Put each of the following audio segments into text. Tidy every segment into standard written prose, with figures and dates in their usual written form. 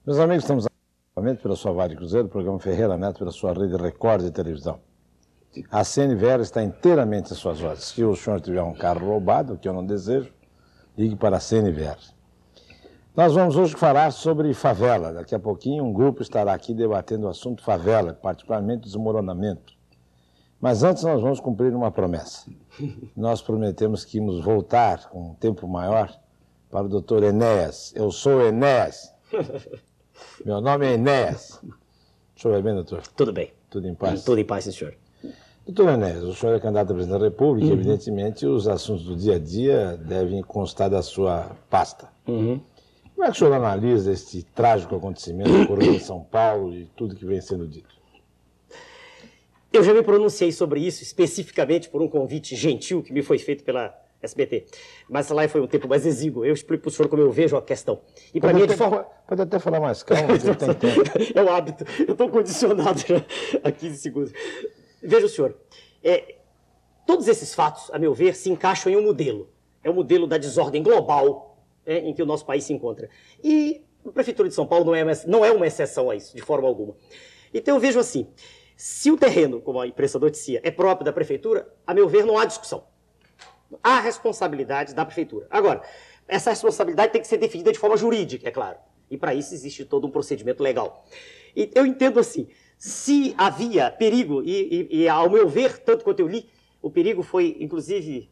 Meus amigos, estamos novamente pela sua Vale Cruzeiro, programa Ferreira Neto, pela sua rede Record de televisão. A CNVR está inteiramente às suas ordens. Se o senhor tiver um carro roubado, que eu não desejo, ligue para a CNVR. Nós vamos hoje falar sobre favela. Daqui a pouquinho um grupo estará aqui debatendo o assunto favela, particularmente desmoronamento. Mas antes nós vamos cumprir uma promessa. Nós prometemos que íamos voltar com um tempo maior para o doutor Enéas. Eu sou Enéas. Meu nome é Enéas. O senhor vai bem, doutor? Tudo bem. Tudo em paz? Tudo em paz, sim, senhor. Doutor Enéas, o senhor é candidato a presidente da República e, evidentemente, os assuntos do dia a dia devem constar da sua pasta. Como é que o senhor analisa este trágico acontecimento que ocorreu em São Paulo e tudo que vem sendo dito? Eu já me pronunciei sobre isso, especificamente por um convite gentil que me foi feito pela SBT. Mas lá foi um tempo mais exíguo. Eu explico para o senhor como eu vejo a questão. E para mim é de forma... Pode até falar mais calmo, porque tem tempo. É o hábito. Eu estou condicionado já a 15 segundos. Veja o senhor. Todos esses fatos, a meu ver, se encaixam em um modelo. É o modelo da desordem global em que o nosso país se encontra. E a Prefeitura de São Paulo não é uma exceção a isso, de forma alguma. Então eu vejo assim, se o terreno, como a imprensa noticia, é próprio da Prefeitura, a meu ver, não há discussão. Há responsabilidade da Prefeitura. Agora, essa responsabilidade tem que ser definida de forma jurídica, é claro. E para isso existe todo um procedimento legal. E eu entendo assim, se havia perigo, e ao meu ver, tanto quanto eu li, o perigo foi, inclusive,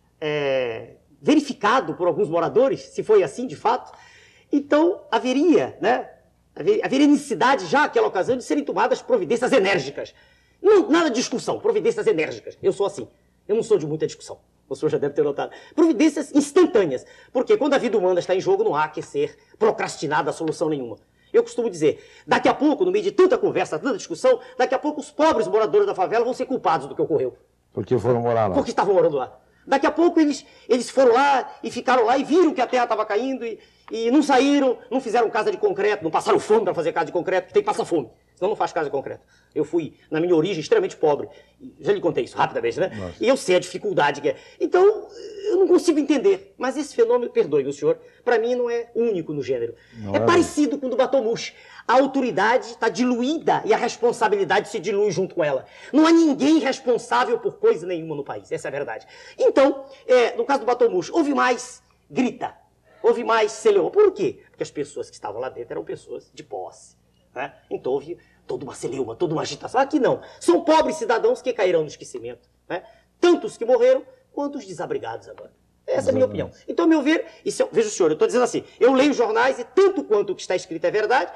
verificado por alguns moradores, se foi assim de fato, então haveria necessidade já naquela ocasião de serem tomadas providências enérgicas. Não, nada de discussão, providências enérgicas. Eu sou assim, eu não sou de muita discussão. O senhor já deve ter notado. Providências instantâneas. Porque quando a vida humana está em jogo, não há que ser procrastinada a solução nenhuma. Eu costumo dizer, daqui a pouco, no meio de tanta conversa, tanta discussão, daqui a pouco os pobres moradores da favela vão ser culpados do que ocorreu. Porque foram morar lá. Porque estavam morando lá. Daqui a pouco eles foram lá e ficaram lá e viram que a terra estava caindo e não saíram, não fizeram casa de concreto, não passaram fome para fazer casa de concreto, porque tem que passar fome. Senão não faz casa de concreto. Eu fui, na minha origem, extremamente pobre. Já lhe contei isso rapidamente, né? Nossa. E eu sei a dificuldade que é. Então, eu não consigo entender. Mas esse fenômeno, perdoe-me o senhor, para mim não é único no gênero. É parecido com o do Batomushi. A autoridade está diluída e a responsabilidade se dilui junto com ela. Não há ninguém responsável por coisa nenhuma no país. Essa é a verdade. Então, no caso do Batomushi, houve mais grita. Houve mais celeuma. Por quê? Porque as pessoas que estavam lá dentro eram pessoas de posse. Né? Então houve toda uma celeuma, toda uma agitação. Aqui não. São pobres cidadãos que cairão no esquecimento. Né? Tanto os que morreram, quanto os desabrigados agora. Essa é a minha opinião. Então, a meu ver, veja o senhor, eu estou dizendo assim, eu leio jornais e tanto quanto o que está escrito é verdade,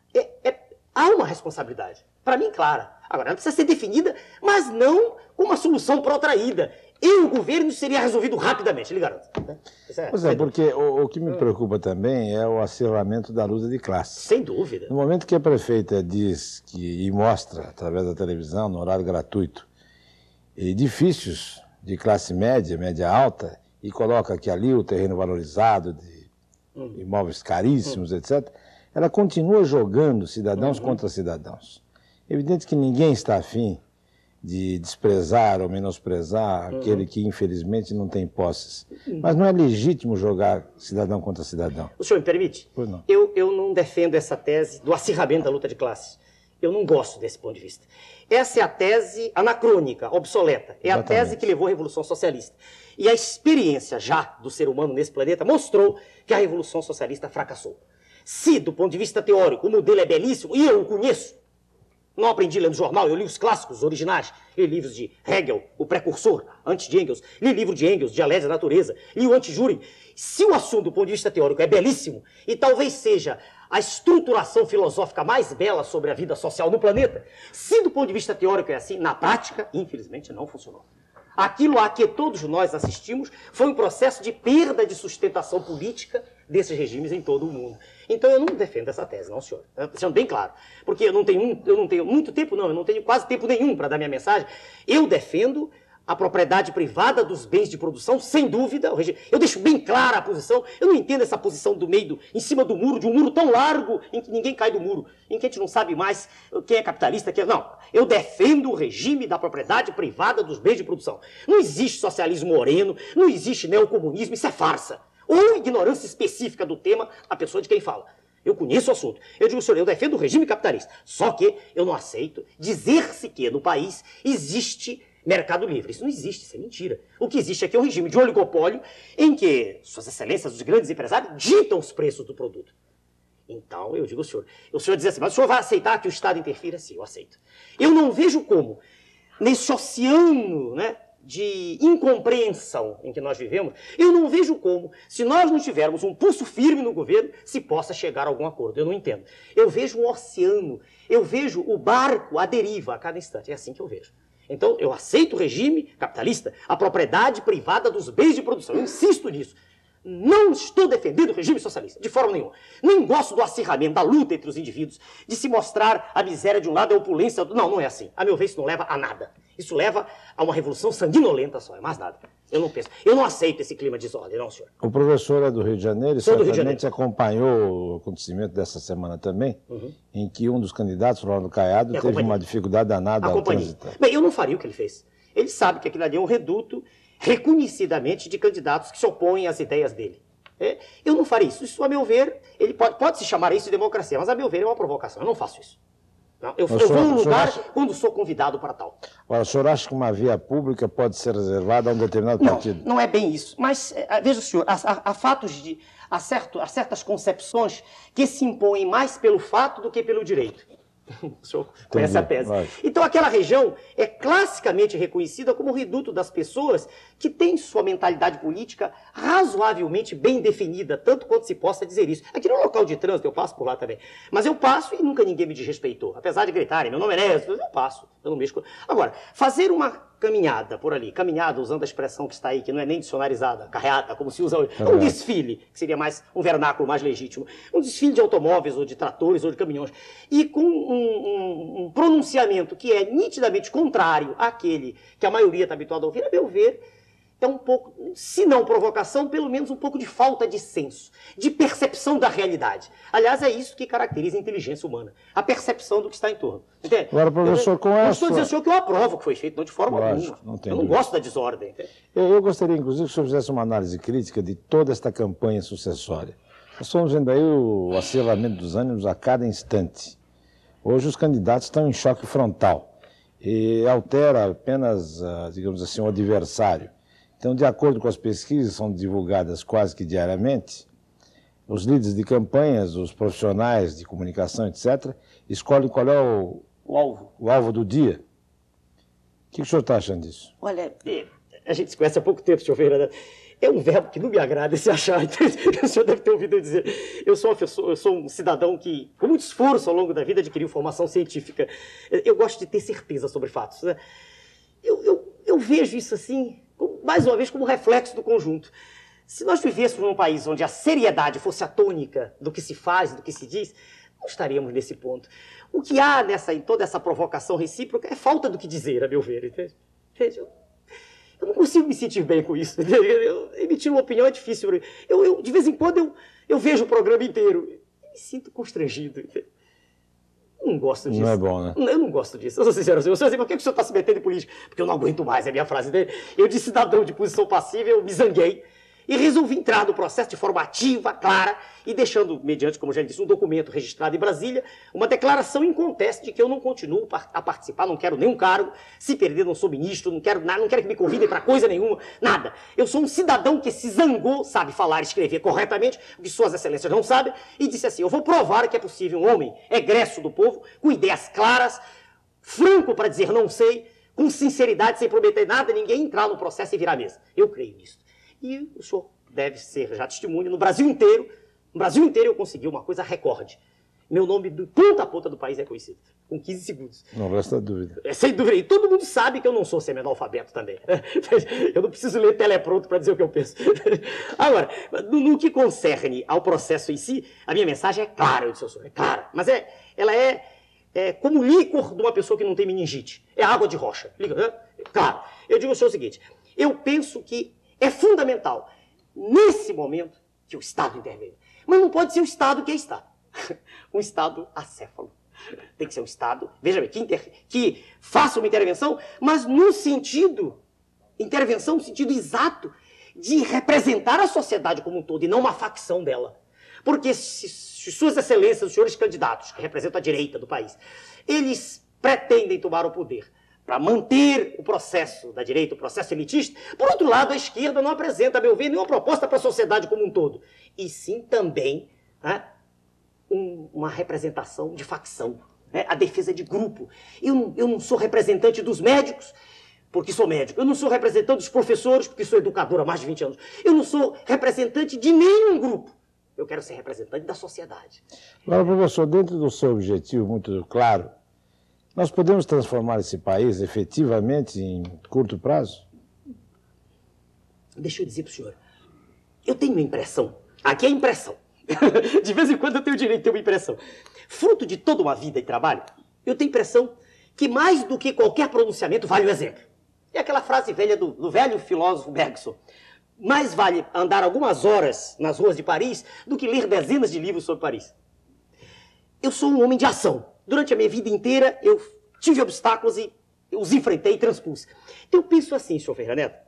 há uma responsabilidade. Para mim, clara. Agora, ela precisa ser definida, mas não com uma solução protraída. E o governo seria resolvido rapidamente, lhe garanto. Né? Pois é, porque o que me preocupa também é o acirramento da luta de classe. Sem dúvida. No momento que a prefeita diz e mostra, através da televisão, no horário gratuito, edifícios de classe média, média alta, e coloca que ali o terreno valorizado, de imóveis caríssimos, etc., ela continua jogando cidadãos contra cidadãos. É evidente que ninguém está afim de desprezar ou menosprezar aquele que, infelizmente, não tem posses. Mas não é legítimo jogar cidadão contra cidadão. O senhor me permite? Pois não. Eu não defendo essa tese do acirramento da luta de classes. Eu não gosto desse ponto de vista. Essa é a tese anacrônica, obsoleta. É Exatamente. A tese que levou à Revolução Socialista. E a experiência já do ser humano nesse planeta mostrou que a Revolução Socialista fracassou. Se, do ponto de vista teórico, o modelo é belíssimo, e eu o conheço, não aprendi lendo jornal, eu li os clássicos originais, li livros de Hegel, o precursor, antes de Engels, li livro de Engels, Dialética da Natureza, li o Anti-Júri. Se o assunto, do ponto de vista teórico, é belíssimo, e talvez seja a estruturação filosófica mais bela sobre a vida social no planeta, se do ponto de vista teórico é assim, na prática, infelizmente, não funcionou. Aquilo a que todos nós assistimos foi um processo de perda de sustentação política desses regimes em todo o mundo. Então eu não defendo essa tese, não, senhor. Sendo bem claro. Porque eu não tenho muito tempo, não, eu não tenho quase tempo nenhum para dar minha mensagem. Eu defendo a propriedade privada dos bens de produção, sem dúvida. Eu deixo bem clara a posição. Eu não entendo essa posição do meio, em cima do muro, de um muro tão largo, em que ninguém cai do muro, em que a gente não sabe mais quem é capitalista, quem é... Não, eu defendo o regime da propriedade privada dos bens de produção. Não existe socialismo moreno, não existe neocomunismo, isso é farsa. Ou ignorância específica do tema, a pessoa de quem fala. Eu conheço o assunto. Eu digo, senhor, eu defendo o regime capitalista. Só que eu não aceito dizer-se que no país existe mercado livre. Isso não existe, isso é mentira. O que existe aqui é um regime de oligopólio em que suas excelências, os grandes empresários, ditam os preços do produto. Então, eu digo, o senhor diz assim, mas o senhor vai aceitar que o Estado interfira? Sim, eu aceito. Eu não vejo como, nesse oceano, né, de incompreensão em que nós vivemos, eu não vejo como, se nós não tivermos um pulso firme no governo, se possa chegar a algum acordo. Eu não entendo. Eu vejo um oceano, eu vejo o barco à deriva a cada instante. É assim que eu vejo. Então, eu aceito o regime capitalista, a propriedade privada dos bens de produção. Eu insisto nisso. Não estou defendendo o regime socialista, de forma nenhuma. Nem gosto do acirramento, da luta entre os indivíduos, de se mostrar a miséria de um lado e a opulência do outro. Não, não é assim. A meu ver, isso não leva a nada. Isso leva a uma revolução sanguinolenta só, é mais nada. Eu não penso. Eu não aceito esse clima de desordem, não, senhor. O professor é do Rio de Janeiro e certamente acompanhou o acontecimento dessa semana também, em que um dos candidatos, Ronaldo Caiado, teve uma dificuldade danada ao transitar. Bem, eu não faria o que ele fez. Ele sabe que aquilo ali é um reduto reconhecidamente de candidatos que se opõem às ideias dele. Eu não faria isso. Isso, a meu ver, ele pode se chamar isso de democracia, mas a meu ver é uma provocação. Eu não faço isso. Não, eu vou a um lugar quando sou convidado para tal. Agora, o senhor acha que uma via pública pode ser reservada a um determinado partido? Não é bem isso. Mas, veja, senhor, há fatos de... Há certas concepções que se impõem mais pelo fato do que pelo direito. O senhor conhece a tese. Então, aquela região é classicamente reconhecida como o reduto das pessoas que têm sua mentalidade política razoavelmente bem definida, tanto quanto se possa dizer isso. Aqui no local de trânsito, eu passo por lá também. Mas eu passo e nunca ninguém me desrespeitou. Apesar de gritarem, meu nome é Nézio, eu passo, eu não mexo com... Agora, fazer uma caminhada por ali, caminhada usando a expressão que está aí, que não é nem dicionarizada, carreata, como se usa hoje, um desfile, que seria mais um vernáculo mais legítimo, um desfile de automóveis, ou de tratores, ou de caminhões, e com um pronunciamento que é nitidamente contrário àquele que a maioria está habituada a ouvir, a meu ver, é um pouco, se não provocação, pelo menos um pouco de falta de senso, de percepção da realidade. Aliás, é isso que caracteriza a inteligência humana, a percepção do que está em torno. Entende? Agora, professor, com essa... Eu estou dizendo ao senhor que eu aprovo o que foi feito, não de forma alguma. Eu não gosto da desordem. Eu gostaria, inclusive, que o senhor fizesse uma análise crítica de toda esta campanha sucessória. Nós estamos vendo aí o acirramento dos ânimos a cada instante. Hoje os candidatos estão em choque frontal e altera apenas, digamos assim, o adversário. Então, de acordo com as pesquisas, são divulgadas quase que diariamente, os líderes de campanhas, os profissionais de comunicação, etc., escolhem qual é o alvo do dia. O que o senhor está achando disso? Olha, a gente se conhece há pouco tempo, senhor Ferreira, né? É um verbo que não me agrada esse achar. O senhor deve ter ouvido eu dizer. Eu sou um cidadão que, com muito esforço ao longo da vida, adquiriu formação científica. Eu gosto de ter certeza sobre fatos. Né? Eu vejo isso assim, mais uma vez, como reflexo do conjunto. Se nós vivêssemos num país onde a seriedade fosse a tônica do que se faz, do que se diz, não estaríamos nesse ponto. O que há em toda essa provocação recíproca é falta do que dizer, a meu ver. Entende? Eu não consigo me sentir bem com isso. Emitir uma opinião é difícil. De vez em quando eu vejo o programa inteiro e me sinto constrangido. Eu não gosto disso. Não é bom, né? Eu não gosto disso. Eu sou sincero. Eu sou assim, por que o senhor está se metendo em política? Porque eu não aguento mais, é a minha frase dele. Eu, de cidadão de posição passiva, eu me zanguei. E resolvi entrar no processo de forma ativa, clara, e deixando, mediante, como já disse, um documento registrado em Brasília, uma declaração em conteste de que eu não continuo a participar, não quero nenhum cargo, se perder não sou ministro, não quero nada, não quero que me convidem para coisa nenhuma, nada. Eu sou um cidadão que se zangou, sabe falar e escrever corretamente, o que suas excelências não sabem, e disse assim, eu vou provar que é possível um homem egresso do povo, com ideias claras, franco para dizer não sei, com sinceridade, sem prometer nada, ninguém entrar no processo e virar a mesa. Eu creio nisso. E o senhor deve ser já testemunha, no Brasil inteiro eu consegui uma coisa recorde. Meu nome de ponta a ponta do país é conhecido, com 15 segundos. Não resta dúvida. Sem dúvida. E todo mundo sabe que eu não sou semi-analfabeto também. Eu não preciso ler telepronto para dizer o que eu penso. Agora, no que concerne ao processo em si, a minha mensagem é clara, eu disse ao senhor, é clara. Mas ela é como o líquor de uma pessoa que não tem meningite. É água de rocha. Claro. Eu digo ao senhor o seguinte, eu penso que é fundamental, nesse momento, que o Estado intervenha. Mas não pode ser o Estado que é Estado. Um Estado acéfalo. Tem que ser um Estado, veja bem, que faça uma intervenção, mas no sentido, intervenção no sentido exato de representar a sociedade como um todo e não uma facção dela. Porque se suas excelências, os senhores candidatos, que representam a direita do país, eles pretendem tomar o poder para manter o processo da direita, o processo elitista. Por outro lado, a esquerda não apresenta, a meu ver, nenhuma proposta para a sociedade como um todo. E sim também uma representação de facção, a defesa de grupo. Eu não sou representante dos médicos, porque sou médico. Eu não sou representante dos professores, porque sou educador há mais de 20 anos. Eu não sou representante de nenhum grupo. Eu quero ser representante da sociedade. Agora, professor, dentro do seu objetivo muito claro, nós podemos transformar esse país efetivamente em curto prazo? Deixa eu dizer para o senhor, eu tenho uma impressão, aqui é impressão, de vez em quando eu tenho o direito de ter uma impressão, fruto de toda uma vida de trabalho, eu tenho a impressão que mais do que qualquer pronunciamento vale o exemplo. É aquela frase velha do velho filósofo Bergson: mais vale andar algumas horas nas ruas de Paris do que ler dezenas de livros sobre Paris. Eu sou um homem de ação. Durante a minha vida inteira, eu tive obstáculos e eu os enfrentei e transpus. Então, eu penso assim, senhor Ferreira Neto,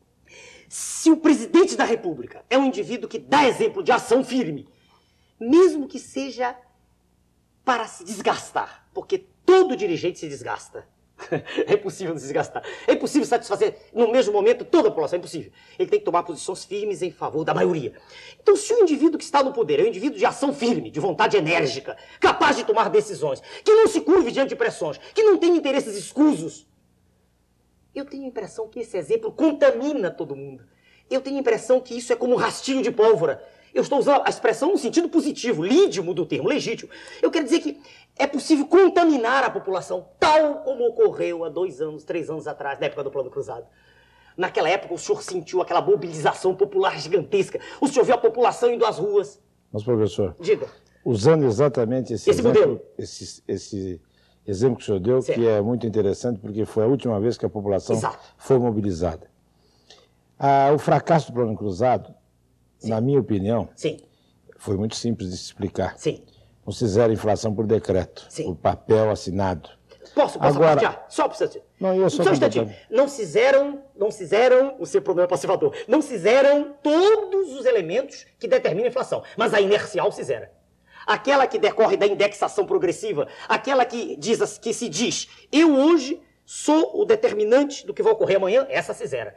se o presidente da República é um indivíduo que dá exemplo de ação firme, mesmo que seja para se desgastar, porque todo dirigente se desgasta. É impossível não se desgastar. É impossível satisfazer no mesmo momento toda a população. É impossível. Ele tem que tomar posições firmes em favor da maioria. Então, se o indivíduo que está no poder é um indivíduo de ação firme, de vontade enérgica, capaz de tomar decisões, que não se curve diante de pressões, que não tem interesses escusos, eu tenho a impressão que esse exemplo contamina todo mundo. Eu tenho a impressão que isso é como um rastilho de pólvora. Eu estou usando a expressão no sentido positivo, lídimo do termo, legítimo. Eu quero dizer que é possível contaminar a população, tal como ocorreu há 2 anos, 3 anos atrás, na época do Plano Cruzado. Naquela época, o senhor sentiu aquela mobilização popular gigantesca. O senhor viu a população indo às ruas. Mas, professor, diga, usando exatamente esse exemplo, esse exemplo que o senhor deu, certo, que é muito interessante, porque foi a última vez que a população foi mobilizada. O fracasso do Plano Cruzado, sim, na minha opinião, sim, foi muito simples de se explicar. Sim. Não fizeram inflação por decreto, sim, por papel assinado. Posso compartilhar? Só para você. Não, eu só um instantinho. Não fizeram, o seu problema é passivador, não fizeram todos os elementos que determinam a inflação, mas a inercial fizeram. Aquela que decorre da indexação progressiva, aquela que se diz, eu hoje sou o determinante do que vai ocorrer amanhã, essa fizeram.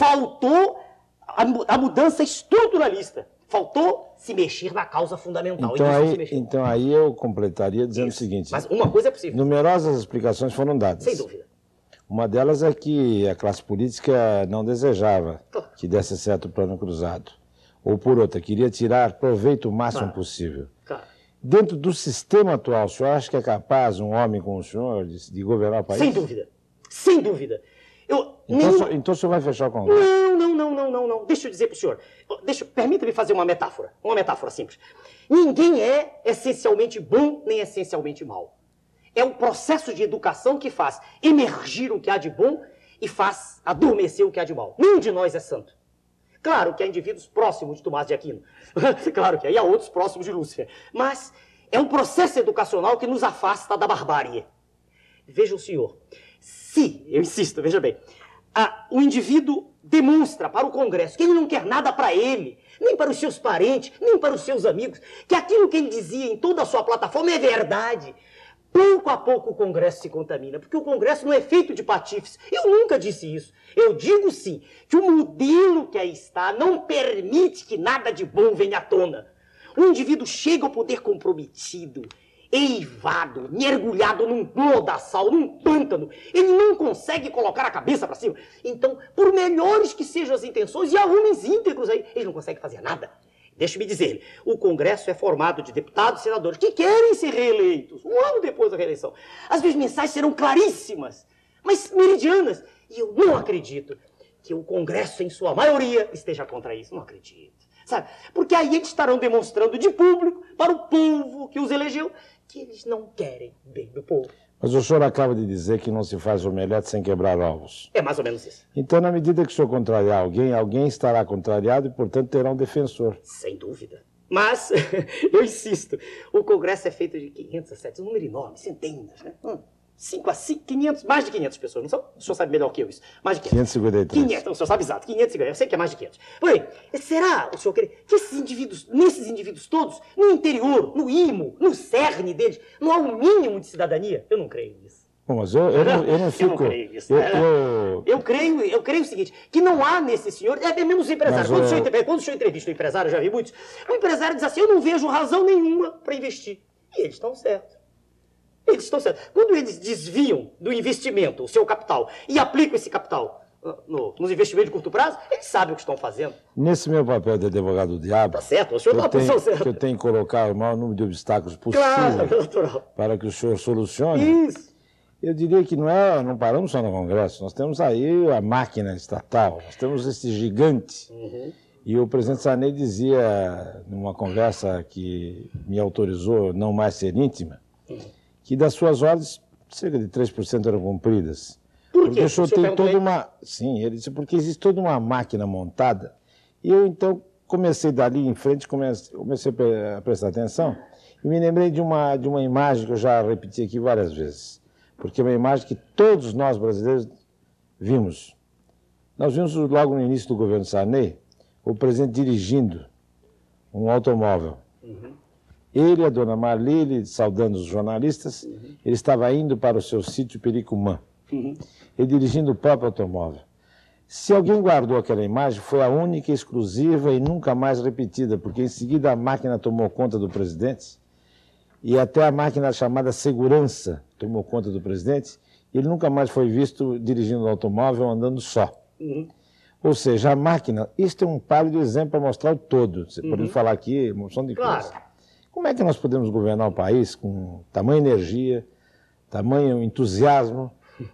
Faltou a mudança estruturalista. Faltou se mexer na causa fundamental. Então aí eu completaria dizendo o seguinte... Mas uma coisa é possível. Numerosas explicações foram dadas. Sem dúvida. Uma delas é que a classe política não desejava que desse certo o Plano Cruzado. Ou por outra, queria tirar proveito o máximo possível. Claro. Dentro do sistema atual, o senhor acha que é capaz um homem como o senhor de governar o país? Sem dúvida. Sem dúvida. Então o senhor vai fechar o Congresso? Não. Deixa eu dizer para o senhor. Permita-me fazer uma metáfora simples. Ninguém é essencialmente bom nem essencialmente mau. É o processo de educação que faz emergir o que há de bom e faz adormecer o que há de mal. Nenhum de nós é santo. Claro que há indivíduos próximos de Tomás de Aquino. Claro que há, e há outros próximos de Lúcifer. Mas é um processo educacional que nos afasta da barbárie. Veja o senhor. Se, eu insisto, veja bem, o indivíduo demonstra para o Congresso que ele não quer nada para ele, nem para os seus parentes, nem para os seus amigos, que aquilo que ele dizia em toda a sua plataforma é verdade. Pouco a pouco o Congresso se contamina, porque o Congresso não é feito de patifes. Eu nunca disse isso. Eu digo sim, que o modelo que aí está não permite que nada de bom venha à tona. O indivíduo chega ao poder comprometido, eivado, mergulhado num lodaçal, num pântano. Ele não consegue colocar a cabeça para cima. Então, por melhores que sejam as intenções, e há homens íntegros aí, ele não consegue fazer nada. Deixe-me dizer, o Congresso é formado de deputados e senadores que querem ser reeleitos, um ano depois da reeleição. As minhas mensagens serão claríssimas, mas meridianas. E eu não acredito que o Congresso, em sua maioria, esteja contra isso. Não acredito. Sabe? Porque aí eles estarão demonstrando de público para o povo que os elegeu que eles não querem bem do povo. Mas o senhor acaba de dizer que não se faz omelete sem quebrar ovos. É mais ou menos isso. Então, na medida que o senhor contrariar alguém estará contrariado e, portanto, terá um defensor. Sem dúvida. Mas, eu insisto, o Congresso é feito de 500 a 700, um número enorme, centenas, né? 5 a 5, 500, mais de 500 pessoas, não são? O senhor sabe melhor que eu isso. Mais de 500. 553. 500, então, o senhor sabe exato, 550, eu sei que é mais de 500. Porém, será, o senhor quer que nesses indivíduos todos, no interior, no imo, no cerne deles, não há um mínimo de cidadania? Eu não creio nisso. Bom, mas eu não fico... Eu não creio nisso. Eu creio o seguinte, que não há nesse senhor, é mesmo os empresários. Quando o senhor entrevista o empresário, eu já vi muitos, o empresário diz assim, eu não vejo razão nenhuma para investir. E eles estão certos. Eles estão certos. Quando eles desviam do investimento, o seu capital, e aplicam esse capital nos investimentos de curto prazo, eles sabem o que estão fazendo. Nesse meu papel de advogado do diabo, tá certo, o senhor está na posição certa. Eu tenho que colocar o maior número de obstáculos possível para que o senhor solucione. Isso. Eu diria que não paramos só no Congresso, nós temos aí a máquina estatal, nós temos esse gigante. Uhum. E o presidente Sarney dizia, numa conversa que me autorizou não mais ser íntima, que das suas ordens, cerca de 3% eram cumpridas. Por quê? Porque o senhor tem toda uma... Sim, ele disse, porque existe toda uma máquina montada. E eu, então, comecei dali em frente, comecei a prestar atenção, e me lembrei de uma imagem que eu já repeti aqui várias vezes. Porque é uma imagem que todos nós brasileiros vimos. Nós vimos logo no início do governo Sarney, o presidente dirigindo um automóvel. Uhum. Ele e a dona Marlene, saudando os jornalistas, ele estava indo para o seu sítio Pericumã. Uhum. Ele dirigindo o próprio automóvel. Se alguém guardou aquela imagem, foi a única, exclusiva e nunca mais repetida, porque em seguida a máquina tomou conta do presidente, e até a máquina chamada segurança tomou conta do presidente, e ele nunca mais foi visto dirigindo o automóvel andando só. Uhum. Ou seja, a máquina, isto é um pálido exemplo para mostrar o todo. Você pode falar aqui, uma opção de coisa. Como é que nós podemos governar o país com tamanha energia, tamanho entusiasmo?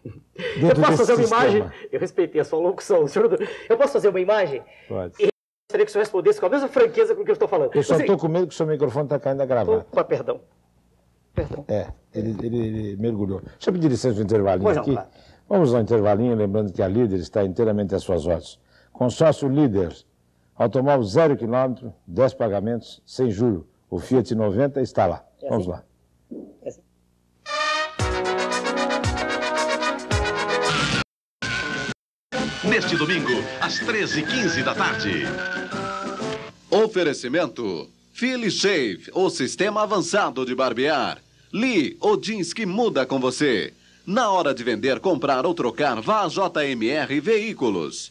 Eu posso fazer uma imagem? Eu respeitei a sua locução, senhor. Eu posso fazer uma imagem? Pode. E gostaria que o senhor respondesse com a mesma franqueza com o que eu estou falando. Eu só estou com medo que o seu microfone está caindo a gravata. Opa, perdão. Ele mergulhou. Deixa eu pedir licença do intervalinho aqui. Claro. Vamos ao intervalinho, lembrando que a Líder está inteiramente às suas ordens. Consórcio Líder, automóvel 0 km, 10 pagamentos, sem juro. O Fiat 90 está lá. Vamos lá. Neste domingo, às 13h15 da tarde. Oferecimento Philly Shave, o sistema avançado de barbear. Lee, o jeans que muda com você. Na hora de vender, comprar ou trocar, vá a JMR Veículos.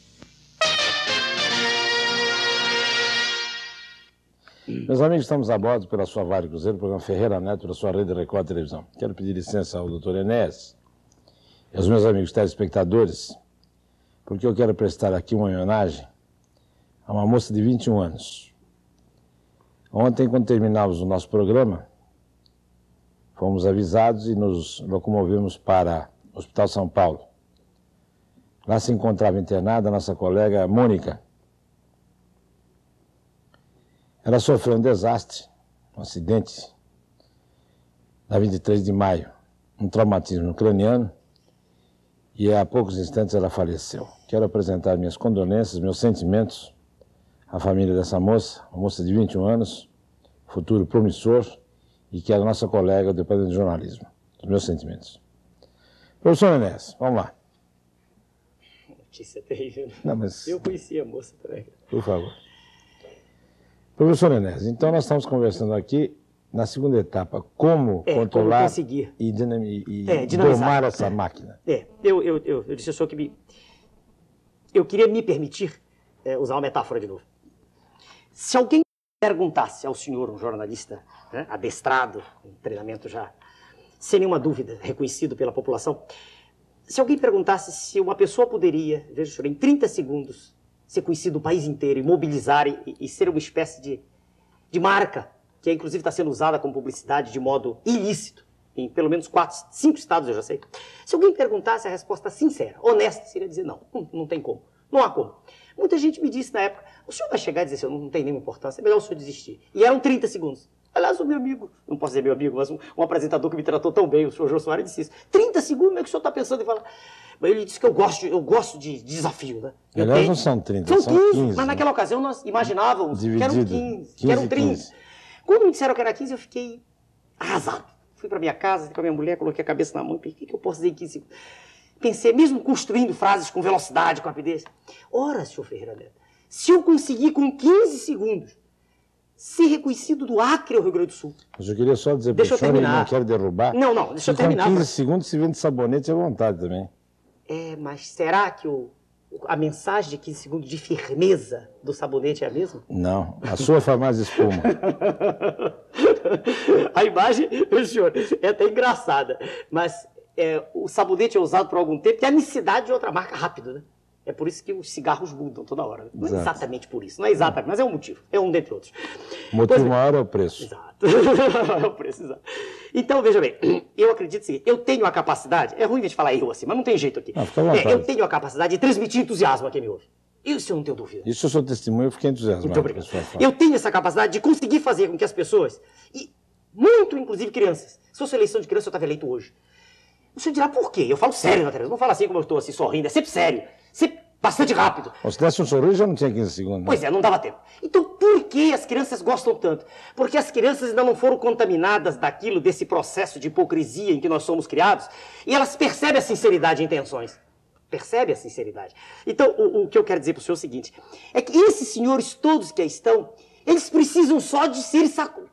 Meus amigos, estamos a bordo pela sua Vale Cruzeiro, programa Ferreira Neto, pela sua Rede Record Televisão. Quero pedir licença ao doutor Enéas e aos meus amigos telespectadores, porque eu quero prestar aqui uma homenagem a uma moça de 21 anos. Ontem, quando terminávamos o nosso programa, fomos avisados e nos locomovemos para o Hospital São Paulo. Lá se encontrava internada a nossa colega Mônica. Ela sofreu um desastre, um acidente, na 23 de maio, um traumatismo craniano, e há poucos instantes ela faleceu. Quero apresentar minhas condolências, meus sentimentos à família dessa moça, uma moça de 21 anos, futuro promissor, e que é a nossa colega do Departamento de Jornalismo. Os meus sentimentos. Professor Enéas, vamos lá. Notícia terrível. Não, mas... Eu conheci a moça também. Por favor. Professor Enéas, então nós estamos conversando aqui na segunda etapa, como controlar e domar essa máquina. Eu disse ao senhor que eu queria me permitir usar uma metáfora de novo. Se alguém perguntasse ao senhor, um jornalista, né, adestrado, um treinamento já, sem nenhuma dúvida, reconhecido pela população, se alguém perguntasse se uma pessoa poderia, veja senhor, em 30 segundos, ser conhecido o país inteiro e mobilizar e ser uma espécie de marca, que inclusive está sendo usada como publicidade de modo ilícito, em pelo menos 4, 5 estados eu já sei. Se alguém perguntasse, a resposta sincera, honesta, seria dizer não tem como, não há como. Muita gente me disse na época, o senhor vai chegar e dizer, não tem nenhuma importância, é melhor o senhor desistir. E eram 30 segundos. Aliás, o meu amigo, não posso dizer meu amigo, mas um apresentador que me tratou tão bem, o senhor Jô Soares, disse isso. 30 segundos, como é que o senhor está pensando em falar? Mas ele disse que eu gosto de desafio, né? Aliás, não são 30, são 15, mas naquela ocasião nós imaginávamos que eram 15, que eram 30. 15. Quando me disseram que era 15, eu fiquei arrasado. Fui para minha casa, com a minha mulher, coloquei a cabeça na mão, pensei, o que eu posso dizer em 15 segundos? Pensei, mesmo construindo frases com velocidade, com rapidez, ora, senhor Ferreira Neto, se eu conseguir com 15 segundos ser reconhecido do Acre ao Rio Grande do Sul. Mas eu queria só dizer para o senhor, ele não quer derrubar. Não, deixa eu terminar. Com 15 segundos se vende sabonete à vontade também. Mas será que a mensagem de 15 segundos de firmeza do sabonete é a mesma? Não, a sua faz mais espuma. A imagem, senhor, é até engraçada, mas o sabonete é usado por algum tempo, que é a necessidade de outra marca rápido, né? É por isso que os cigarros mudam toda hora. Não é exatamente por isso, não é exatamente, mas é um motivo, é um dentre outros. O motivo maior é o preço. Exato, é o preço, exato. Então, veja bem, eu acredito o seguinte, eu tenho a capacidade, é ruim a gente falar eu assim, mas não tem jeito aqui. Não, fica à vontade. Eu tenho a capacidade de transmitir entusiasmo a quem me ouve. Isso eu não tenho dúvida. Isso eu sou testemunho, eu fiquei entusiasmado. Muito obrigado. Eu tenho essa capacidade de conseguir fazer com que as pessoas, e muito inclusive crianças, se fosse eleição de criança, eu estava eleito hoje. O senhor dirá, por quê? Eu falo sério, na televisão, não falo assim como eu estou assim, sorrindo, é sempre sério, sempre bastante rápido. Se desse um sorriso, já não tinha 15 segundos. Né? Pois é, não dava tempo. Então, por que as crianças gostam tanto? Porque as crianças ainda não foram contaminadas desse processo de hipocrisia em que nós somos criados, e elas percebem a sinceridade de intenções. Percebe a sinceridade. Então, o que eu quero dizer para o senhor é o seguinte, é que esses senhores todos que aí estão, eles precisam só de ser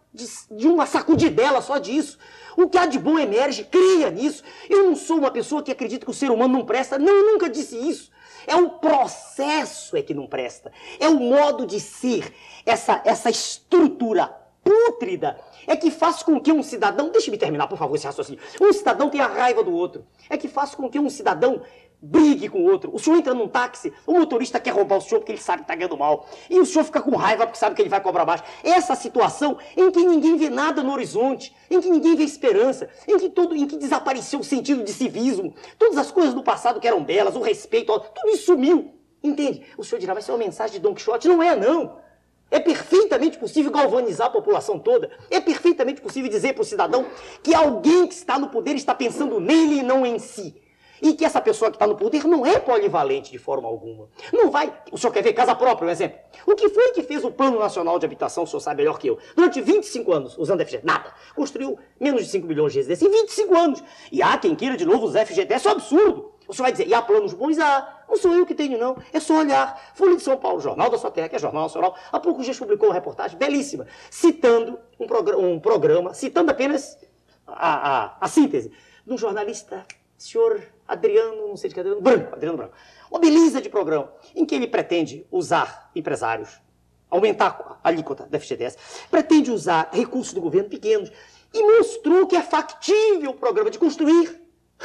de uma sacudidela só disso. O que há de bom emerge, creia nisso. Eu não sou uma pessoa que acredita que o ser humano não presta. Não, eu nunca disse isso. É o processo que não presta. É o modo de ser. Essa estrutura pútrida é que faz com que um cidadão... Deixe-me terminar, por favor, esse raciocínio. Um cidadão tenha raiva do outro. É que faz com que um cidadão brigue com o outro. O senhor entra num táxi, o motorista quer roubar o senhor porque ele sabe que está ganhando mal. E o senhor fica com raiva porque sabe que ele vai cobrar baixo. Essa situação em que ninguém vê nada no horizonte, em que ninguém vê esperança, em que desapareceu o sentido de civismo, todas as coisas do passado que eram belas, o respeito, tudo isso sumiu. Entende? O senhor dirá, mas isso é uma mensagem de Don Quixote? Não é, não. É perfeitamente possível galvanizar a população toda. É perfeitamente possível dizer para o cidadão que alguém que está no poder está pensando nele e não em si. E que essa pessoa que está no poder não é polivalente de forma alguma. Não vai... O senhor quer ver casa própria, um exemplo? O que foi que fez o Plano Nacional de Habitação, o senhor sabe melhor que eu, durante 25 anos, usando FGTS? Nada. Construiu menos de 5 milhões de residências em 25 anos. E há quem queira de novo os FGTS, é um absurdo. O senhor vai dizer, e há planos bons? Não sou eu que tenho, não. É só olhar. Folha de São Paulo, Jornal da Sua Terra, que é Jornal Nacional, há poucos dias publicou uma reportagem belíssima, citando um programa, citando apenas a síntese, de um jornalista, senhor Adriano, não sei de que, Adriano Branco. Uma beleza de programa, em que ele pretende usar empresários, aumentar a alíquota da FGTS, pretende usar recursos do governo pequenos, e mostrou que é factível o programa de construir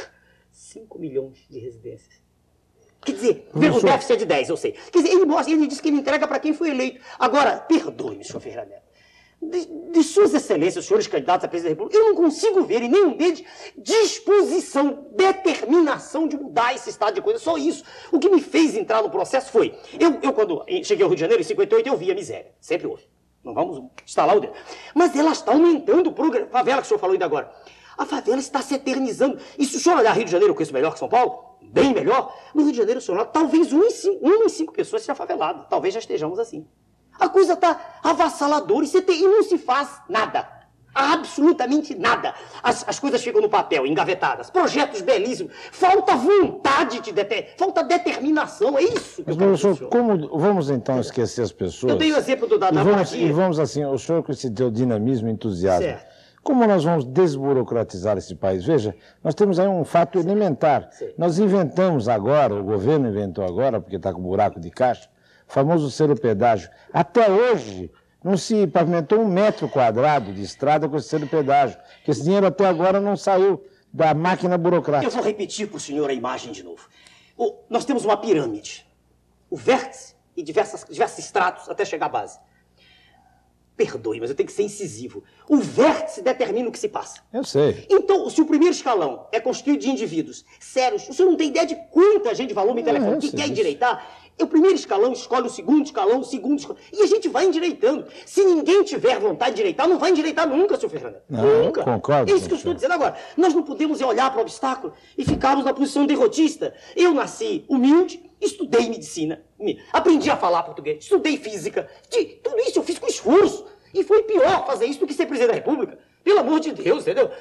5 milhões de residências. Quer dizer, o déficit é de 10, eu sei. Quer dizer, ele diz que ele entrega para quem foi eleito. Agora, perdoe-me, senhor Ferreira Neto. De suas excelências, os senhores candidatos à presidência da República, eu não consigo ver em nenhum deles disposição, determinação de mudar esse estado de coisa. Só isso. O que me fez entrar no processo foi... Eu quando cheguei ao Rio de Janeiro, em 58, eu vi a miséria. Sempre houve. Não vamos instalar o dedo. Mas ela está aumentando. A favela que o senhor falou ainda agora. A favela está se eternizando. E se o senhor olhar Rio de Janeiro, eu conheço melhor que São Paulo, bem melhor, no Rio de Janeiro, senhor, talvez 1 em 5 pessoas seja favelado. Talvez já estejamos assim. A coisa está avassaladora e não se faz nada. Absolutamente nada. As coisas ficam no papel, engavetadas. Projetos belíssimos. Falta vontade, falta determinação. É isso que eu quero dizer. Como vamos então esquecer as pessoas? Eu dei o exemplo do Dada e vamos assim, o senhor com esse teu dinamismo e entusiasmo. Certo. Como nós vamos desburocratizar esse país? Veja, nós temos aí um fato elementar. Sim. Nós inventamos agora, o governo inventou agora, porque está com buraco de caixa, o famoso selo-pedágio. Até hoje não se pavimentou 1 metro quadrado de estrada com esse selo-pedágio, que esse dinheiro até agora não saiu da máquina burocrática. Eu vou repetir para o senhor a imagem de novo. Nós temos uma pirâmide, o vértice e diversos estratos até chegar à base. Perdoe, mas eu tenho que ser incisivo. O vértice determina o que se passa. Eu sei. Então, se o primeiro escalão é constituído de indivíduos sérios, o senhor não tem ideia de quanta gente vai volume telefone que quer endireitar. O primeiro escalão escolhe o segundo escalão, e a gente vai endireitando. Se ninguém tiver vontade de endireitar, não vai endireitar nunca, senhor Fernando. Nunca. Concordo. É isso que eu estou dizendo agora. Nós não podemos olhar para o obstáculo e ficarmos na posição derrotista. Eu nasci humilde, estudei medicina, aprendi a falar português, estudei física, tudo isso eu fiz com esforço. E foi pior fazer isso do que ser presidente da República. Pelo amor de Deus, entendeu?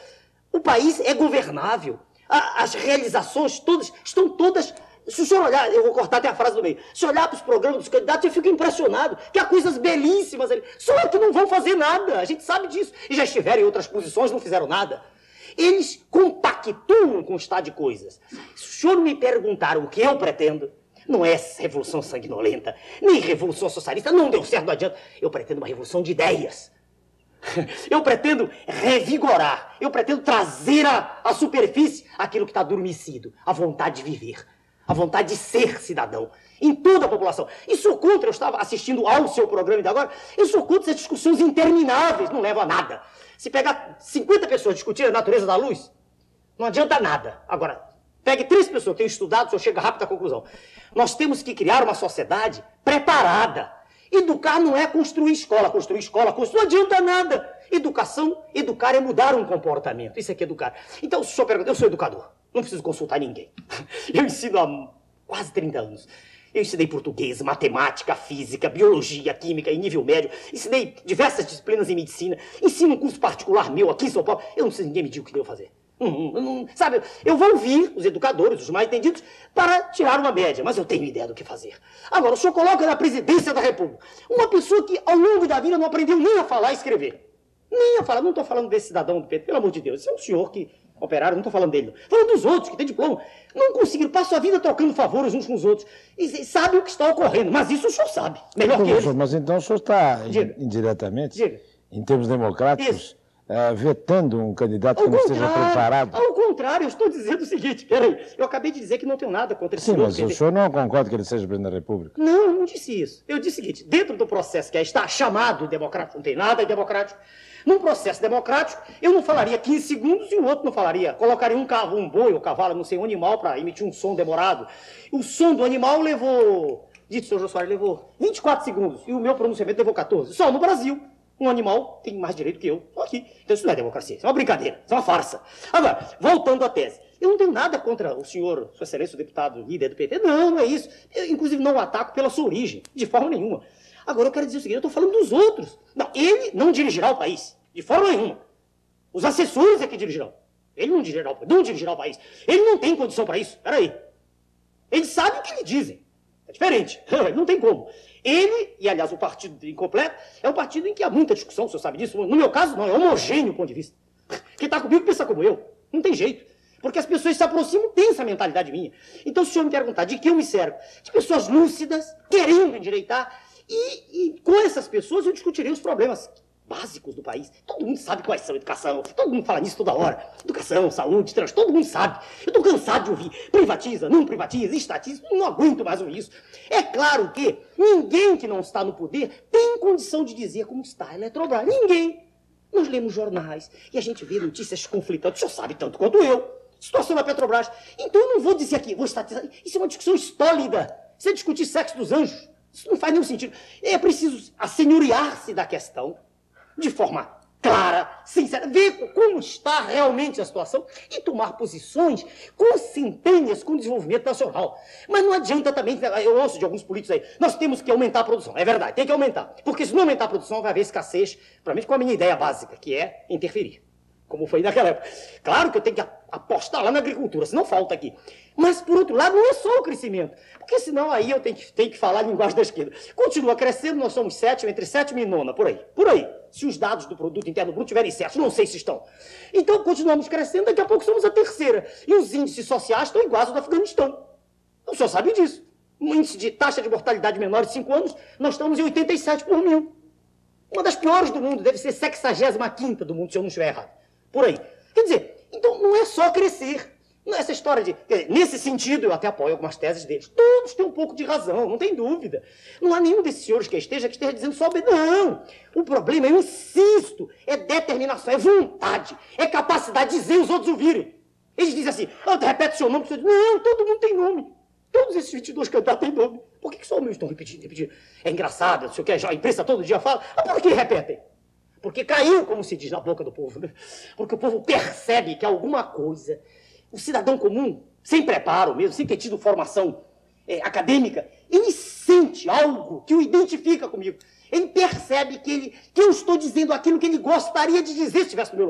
O país é governável. As realizações todas estão todas... Se o senhor olhar, eu vou cortar até a frase do meio. Se olhar para os programas dos candidatos, eu fico impressionado. Que há coisas belíssimas ali. Só que não vão fazer nada. A gente sabe disso. E já estiveram em outras posições, não fizeram nada. Eles compactuam com o estado de coisas. Se o senhor me perguntar o que eu pretendo, não é revolução sanguinolenta, nem revolução socialista, não deu certo, não adianta. Eu pretendo uma revolução de ideias. Eu pretendo revigorar, eu pretendo trazer à superfície aquilo que está adormecido, a vontade de viver, a vontade de ser cidadão, em toda a população. E sou contra, eu estava assistindo ao seu programa de agora, eu sou contra essas discussões intermináveis, não levam a nada. Se pegar 50 pessoas discutirem a natureza da luz, não adianta nada. Agora, pegue 3 pessoas que têm estudado, o senhor chega rápido à conclusão. Nós temos que criar uma sociedade preparada. Educar não é construir escola, não adianta nada. Educar é mudar um comportamento. Isso é que é educar. Então, se o senhor pergunta, eu sou educador, não preciso consultar ninguém. Eu ensino há quase 30 anos. Eu ensinei português, matemática, física, biologia, química em nível médio. Ensinei diversas disciplinas em medicina. Ensino um curso particular meu aqui em São Paulo. Eu não preciso ninguém me diga o que devo fazer. Sabe, eu vou ouvir os educadores, os mais entendidos, para tirar uma média, mas eu tenho ideia do que fazer. Agora, o senhor coloca na presidência da República uma pessoa que, ao longo da vida, não aprendeu nem a falar e escrever. Nem a falar. Não estou falando desse cidadão do PT, pelo amor de Deus. Esse é um senhor que operário, não estou falando dele. Falando dos outros, que tem diploma. Não conseguiram, passam a vida trocando favores uns com os outros. E sabe o que está ocorrendo, mas isso o senhor sabe. Melhor que ele. Mas então o senhor está, indiretamente, em termos democráticos, vetando um candidato que não esteja preparado. Ao contrário, eu estou dizendo o seguinte, peraí, eu acabei de dizer que não tenho nada contra esse senhor. Sim, mas o senhor não concorda que ele seja presidente da República? Não, eu não disse isso. Eu disse o seguinte, dentro do processo que está chamado democrático, não tem nada democrático, num processo democrático, eu não falaria 15 segundos e o outro não falaria. Colocaria um boi ou cavalo, não sei, um animal para emitir um som demorado. O som do animal levou, dito o senhor Jô Soares, levou 24 segundos e o meu pronunciamento levou 14. Só no Brasil. Um animal tem mais direito que eu. Só aqui. Então isso não é democracia. Isso é uma brincadeira. Isso é uma farsa. Agora, voltando à tese. Eu não tenho nada contra o senhor, sua excelência, o deputado líder do PT. Não, não é isso. Eu, inclusive, não o ataco pela sua origem. De forma nenhuma. Agora, eu quero dizer o seguinte. Eu estou falando dos outros. Não, ele não dirigirá o país. De forma nenhuma. Os assessores é que dirigirão. Ele não dirigirá o país. Ele não tem condição para isso. Peraí. Eles sabem o que lhe dizem. É diferente. Não tem como. Ele, e aliás o partido incompleto, é um partido em que há muita discussão, o senhor sabe disso. No meu caso, não, é homogêneo o ponto de vista. Quem está comigo pensa como eu. Não tem jeito. Porque as pessoas se aproximam, têm essa mentalidade minha. Então, se o senhor me perguntar de que eu me servo, de pessoas lúcidas, querendo endireitar, e com essas pessoas eu discutirei os problemas básicos do país. Todo mundo sabe quais são educação, todo mundo fala nisso toda hora. Educação, saúde, trânsito, todo mundo sabe. Eu estou cansado de ouvir privatiza, não privatiza, estatiza, não aguento mais ouvir isso. É claro que ninguém que não está no poder tem condição de dizer como está a Eletrobras. Ninguém. Nós lemos jornais e a gente vê notícias conflitantes, o senhor sabe tanto quanto eu. Situação da Petrobras. Então eu não vou dizer aqui, vou estatizar. Isso é uma discussão estólida. Isso é discutir sexo dos anjos. Isso não faz nenhum sentido. É preciso assenhorear-se da questão de forma clara, sincera, ver como está realmente a situação e tomar posições consentâneas com o desenvolvimento nacional. Mas não adianta também, eu ouço de alguns políticos aí, nós temos que aumentar a produção. É verdade, tem que aumentar. Porque se não aumentar a produção, vai haver escassez, para mim, com a minha ideia básica, que é interferir. Como foi naquela época. Claro que eu tenho que apostar lá na agricultura, senão falta aqui. Mas, por outro lado, não é só o crescimento. Porque senão aí eu tenho que falar a linguagem da esquerda. Continua crescendo, nós somos sétima, entre sétima e nona, por aí. Por aí. Se os dados do produto interno bruto estiverem certos, não sei se estão. Então, continuamos crescendo, daqui a pouco somos a terceira. E os índices sociais estão iguais ao do Afeganistão. O senhor sabe disso. O índice de taxa de mortalidade menor de 5 anos, nós estamos em 87 por mil. Uma das piores do mundo, deve ser 65ª do mundo, se eu não estiver errado. Por aí. Quer dizer, então não é só crescer. Não é essa história de... Nesse sentido, eu até apoio algumas teses deles. Todos têm um pouco de razão, não tem dúvida. Não há nenhum desses senhores que esteja dizendo só... Não! O problema, eu insisto, é determinação, é vontade, é capacidade de dizer e os outros ouvirem. Eles dizem assim, repete seu nome. Não, todo mundo tem nome. Todos esses 22 candidatos têm nome. Por que só o meu estão repetindo? É engraçado, não sei o que, a imprensa todo dia fala. Mas por que repetem? Porque caiu, como se diz, na boca do povo, né? Porque o povo percebe que alguma coisa, o cidadão comum, sem preparo mesmo, sem ter tido formação acadêmica, ele sente algo que o identifica comigo. Ele percebe que eu estou dizendo aquilo que ele gostaria de dizer se estivesse no meu lugar.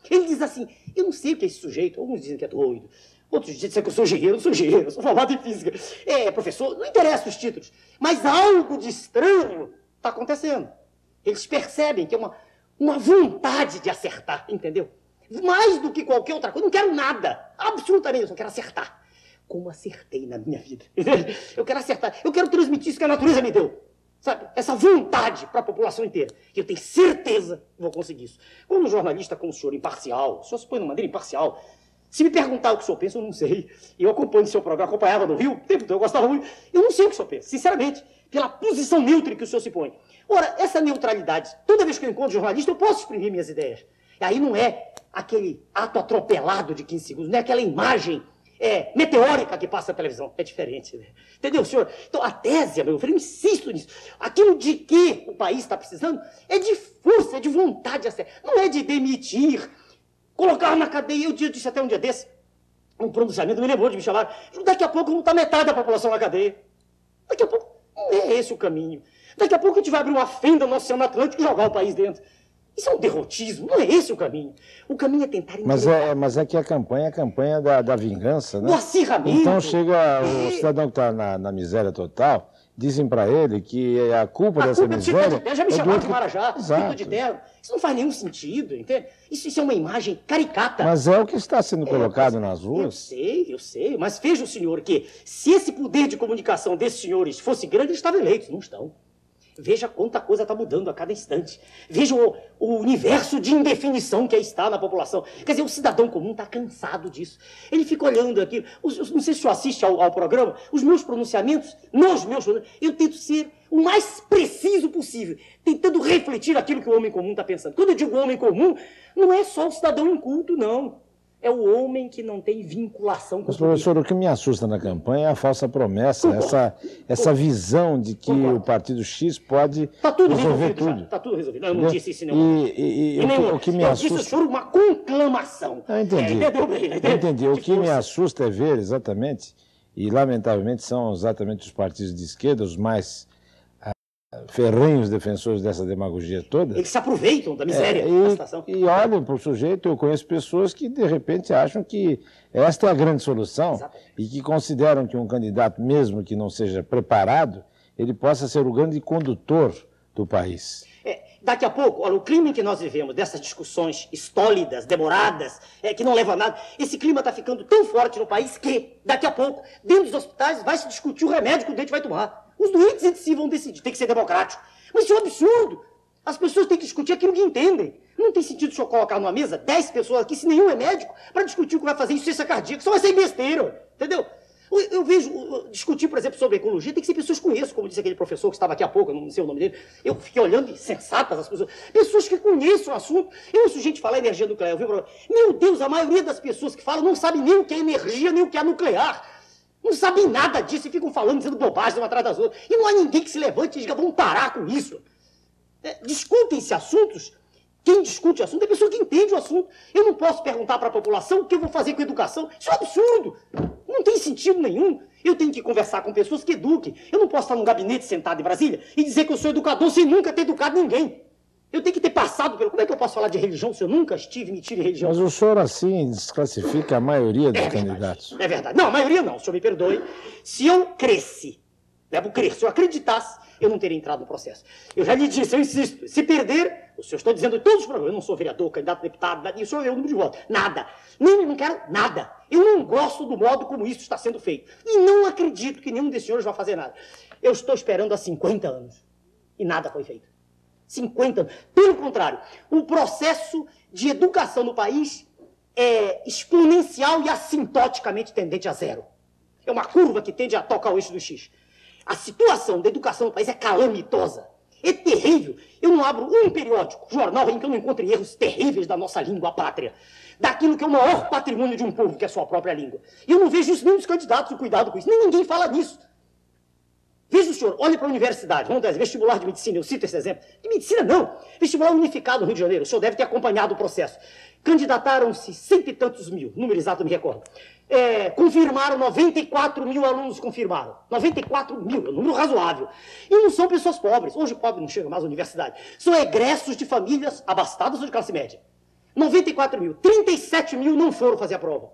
Ele diz assim, eu não sei o que é esse sujeito, alguns dizem que é doido, outros dizem que eu sou engenheiro, eu sou formado em física, professor, não interessa os títulos, mas algo de estranho está acontecendo. Eles percebem que é uma vontade de acertar, entendeu? Mais do que qualquer outra coisa, eu não quero nada, absolutamente, eu só quero acertar. Como acertei na minha vida. Eu quero acertar, eu quero transmitir isso que a natureza me deu. Sabe? Essa vontade para a população inteira. E eu tenho certeza que vou conseguir isso. Como jornalista, como o senhor imparcial, o senhor se põe de maneira imparcial. Se me perguntar o que o senhor pensa, eu não sei. Eu acompanho o seu programa, acompanhava no Rio, o tempo todo, eu gostava muito. Eu não sei o que o senhor pensa, sinceramente, pela posição neutra que o senhor se põe. Ora, essa neutralidade, toda vez que eu encontro jornalista, eu posso exprimir minhas ideias. E aí não é aquele ato atropelado de 15 segundos, não é aquela imagem meteórica que passa na televisão. É diferente, né? Entendeu, senhor? Então, a tese, meu filho, eu insisto nisso. Aquilo de que o país está precisando é de força, é de vontade. Não é de demitir, colocar na cadeia. Eu disse até um dia desse, um pronunciamento, me lembrou de me chamar. Daqui a pouco não está metade da população na cadeia. Daqui a pouco não é esse o caminho. Daqui a pouco a gente vai abrir uma fenda no Oceano Atlântico e jogar o país dentro. Isso é um derrotismo, não é esse o caminho. O caminho é tentar... Mas é que a campanha é a campanha da vingança, né? Do acirramento. Então chega o cidadão que está na miséria total, dizem para ele que a culpa dessa miséria... Já me chamaram de Marajá, Exato. de terra. Isso não faz nenhum sentido, entende? Isso é uma imagem caricata. Mas é o que está sendo colocado nas ruas. Eu sei, mas veja o senhor que se esse poder de comunicação desses senhores fosse grande, eles estavam eleitos, não estão. Veja quanta coisa está mudando a cada instante. Veja o universo de indefinição que aí está na população. Quer dizer, o cidadão comum está cansado disso. Ele fica olhando aquilo. Não sei se o senhor assiste ao programa. Os meus pronunciamentos, eu tento ser o mais preciso possível, tentando refletir aquilo que o homem comum está pensando. Quando eu digo homem comum, não é só o cidadão inculto, não. É o homem que não tem vinculação com o poder. Professor, o que me assusta na campanha é a falsa promessa, essa visão de que o partido X pode resolver tudo. Está tudo resolvido. Eu não disse isso em nenhum momento. O que me assusta... Eu disse, senhor, uma conclamação. Eu entendi. Entendeu bem? Eu entendi. O que me assusta é ver exatamente, e lamentavelmente são exatamente os partidos de esquerda os mais ferrenhos defensores dessa demagogia toda. Eles se aproveitam da miséria da situação. E olham para o sujeito, eu conheço pessoas que de repente acham que esta é a grande solução. Exatamente. E que consideram que um candidato, mesmo que não seja preparado, ele possa ser o grande condutor do país. Daqui a pouco, olha, o clima em que nós vivemos, dessas discussões estólidas, demoradas, que não levam a nada, esse clima está ficando tão forte no país que, daqui a pouco, dentro dos hospitais, vai se discutir o remédio que o doente vai tomar. Os doentes entre si vão decidir, tem que ser democrático. Mas isso é um absurdo. As pessoas têm que discutir aquilo que entendem. Não tem sentido o senhor colocar numa mesa 10 pessoas aqui, se nenhum é médico, para discutir o que vai fazer insuficiência cardíaca. Só vai ser besteira, entendeu? Eu vejo, discutir, por exemplo, sobre ecologia, tem que ser pessoas que conheço, como disse aquele professor que estava aqui há pouco, eu não sei o nome dele. Eu fiquei olhando e sensatas as pessoas. Pessoas que conhecem o assunto. Eu ouço gente falar energia nuclear. Eu vi, meu Deus, a maioria das pessoas que falam não sabe nem o que é energia, nem o que é nuclear. Não sabem nada disso e ficam falando, dizendo bobagem uma atrás das outras. E não há ninguém que se levante e diga, vamos parar com isso. Discutem-se assuntos. Quem discute o assunto é a pessoa que entende o assunto. Eu não posso perguntar para a população o que eu vou fazer com a educação. Isso é um absurdo. Não tem sentido nenhum. Eu tenho que conversar com pessoas que eduquem. Eu não posso estar num gabinete sentado em Brasília e dizer que eu sou educador sem nunca ter educado ninguém. Eu tenho que ter passado pelo... Como é que eu posso falar de religião se eu nunca estive metido em religião? Mas o senhor, assim, desclassifica a maioria dos candidatos. É verdade. Não, a maioria não. O senhor me perdoe. Se eu cresci, devo crer, se eu acreditasse, eu não teria entrado no processo. Eu já lhe disse, eu insisto, se perder, o senhor está dizendo em todos os programas, eu não sou vereador, candidato a deputado, e o senhor vê o número de votos. Nada. Nem não quero nada. Eu não gosto do modo como isso está sendo feito. E não acredito que nenhum desses senhores vai fazer nada. Eu estou esperando há 50 anos. E nada foi feito. 50 anos. Pelo contrário, o processo de educação no país é exponencial e assintoticamente tendente a zero. É uma curva que tende a tocar o eixo do X. A situação da educação no país é calamitosa. É terrível. Eu não abro um periódico, jornal, em que eu não encontre erros terríveis da nossa língua pátria. Daquilo que é o maior patrimônio de um povo, que é a sua própria língua. E eu não vejo isso nem dos candidatos, o cuidado com isso. Nem ninguém fala nisso. Veja o senhor, olhe para a universidade, vamos dar vestibular de medicina, eu cito esse exemplo. De medicina não, vestibular unificado no Rio de Janeiro, o senhor deve ter acompanhado o processo. Candidataram-se 100 e tantos mil, número exato não me recordo. Confirmaram 94 mil alunos, confirmaram. 94 mil, é um número razoável. E não são pessoas pobres, hoje pobre não chega mais à universidade. São egressos de famílias abastadas ou de classe média. 94 mil. 37 mil não foram fazer a prova.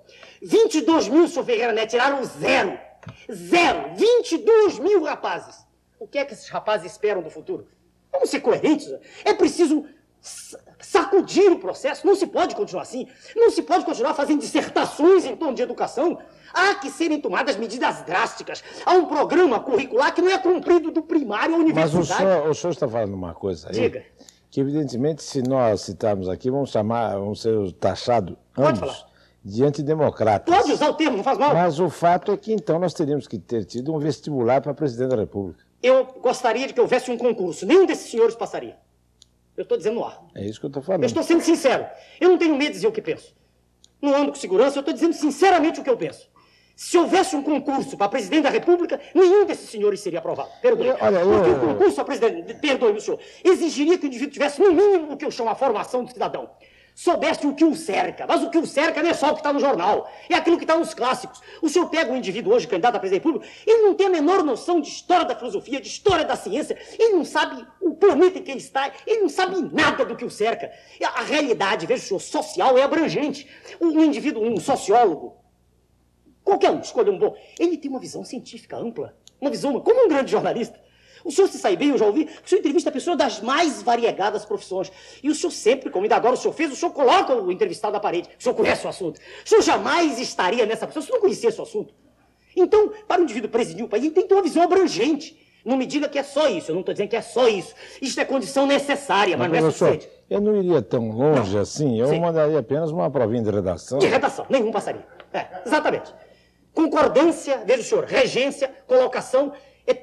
22 mil, senhor Ferreira Neto, tiraram zero. Zero. 22 mil rapazes. O que é que esses rapazes esperam do futuro? Vamos ser coerentes. É preciso sacudir o processo. Não se pode continuar assim. Não se pode continuar fazendo dissertações em torno de educação. Há que serem tomadas medidas drásticas. Há um programa curricular que não é cumprido do primário à universidade. Mas o senhor está falando uma coisa aí. Diga. Que evidentemente, se nós citarmos aqui, vamos ser taxados ambos de antidemocratas. Pode usar o termo, não faz mal. Mas o fato é que então nós teríamos que ter tido um vestibular para presidente da República. Eu gostaria de que houvesse um concurso. Nenhum desses senhores passaria. Eu estou dizendo no ar. É isso que eu estou falando. Eu estou sendo sincero. Eu não tenho medo de dizer o que penso. Não ando com segurança, eu estou dizendo sinceramente o que eu penso. Se houvesse um concurso para presidente da República, nenhum desses senhores seria aprovado. Perdoe. Porque o concurso para presidente, perdoe-me, senhor, exigiria que o indivíduo tivesse, no mínimo, o que eu chamo a formação do cidadão. Soubesse o que o cerca. Mas o que o cerca não é só o que está no jornal. É aquilo que está nos clássicos. O senhor pega um indivíduo hoje, candidato a presidente da República, ele não tem a menor noção de história da filosofia, de história da ciência. Ele não sabe o planeta em que ele está. Ele não sabe nada do que o cerca. A realidade, veja, senhor, social é abrangente. Um indivíduo, um sociólogo, qualquer um, escolha um bom. Ele tem uma visão científica ampla, uma visão como um grande jornalista. O senhor se sai bem, eu já ouvi, o senhor entrevista pessoas das mais variegadas profissões. E o senhor sempre, como ainda agora o senhor fez, o senhor coloca o entrevistado na parede. O senhor conhece o assunto. O senhor jamais estaria nessa pessoa se não conhecesse o assunto. Então, para o indivíduo presidir o país, ele tem que ter uma visão abrangente. Não me diga que é só isso, eu não estou dizendo que é só isso. Isto é condição necessária, mas não é suficiente. Eu não iria tão longe assim, eu mandaria apenas uma provinha de redação. De redação, nenhum passaria. Exatamente. Concordância, veja o senhor, regência, colocação,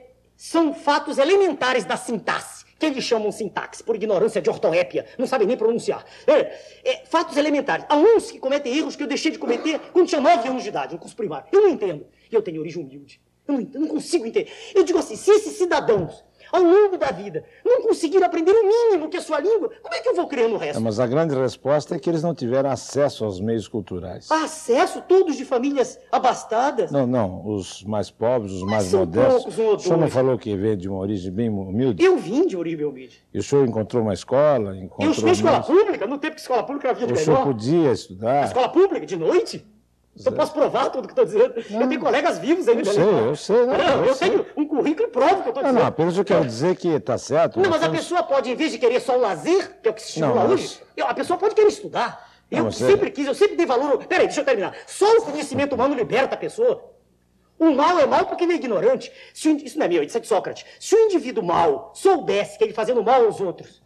são fatos elementares da sintaxe, que eles chamam sintaxe, por ignorância de ortoépia, não sabem nem pronunciar. Fatos elementares. Há uns que cometem erros que eu deixei de cometer quando tinha 9 anos de idade, no curso primário. Eu não entendo. E eu tenho origem humilde. Eu não consigo entender. Eu digo assim, se esses cidadãos, ao longo da vida, não conseguiram aprender o mínimo que é a sua língua, como é que eu vou crer no resto? Mas a grande resposta é que eles não tiveram acesso aos meios culturais. Acesso? Todos de famílias abastadas? Não, os mais pobres, os mais modestos. Poucos, um ou dois. O senhor não falou que veio de uma origem bem humilde? Eu vim de origem humilde. E o senhor encontrou uma escola? Eu estudei escola pública, no tempo que escola pública era vida melhor. O senhor podia estudar? Escola pública, de noite? Eu posso provar tudo o que estou dizendo. Não. Eu tenho colegas vivos ainda. Eu sei. Eu tenho um currículo e provo o que eu estou dizendo. Não, apenas eu quero dizer que está certo. Não, mas a pessoa pode, em vez de querer só o lazer, que é o que se estimula hoje, a pessoa pode querer estudar. Eu sempre dei valor... Peraí, deixa eu terminar. Só o conhecimento humano liberta a pessoa. O mal é mal porque ele é ignorante. Isso não é meu, isso é de Sócrates. Se o indivíduo mal soubesse que ele fazendo mal aos outros,